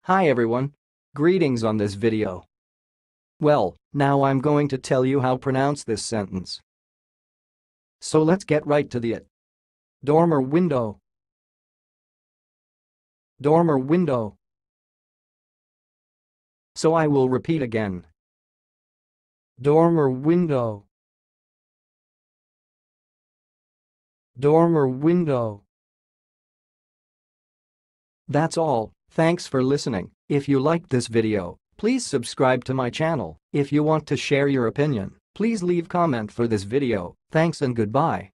Hi everyone. Greetings on this video. Well, now I'm going to tell you how to pronounce this sentence. So let's get right to it. Dormer window. Dormer window. So I will repeat again. Dormer window. Dormer window. That's all. Thanks for listening. If you liked this video, please subscribe to my channel. If you want to share your opinion, please leave comment for this video. Thanks and goodbye.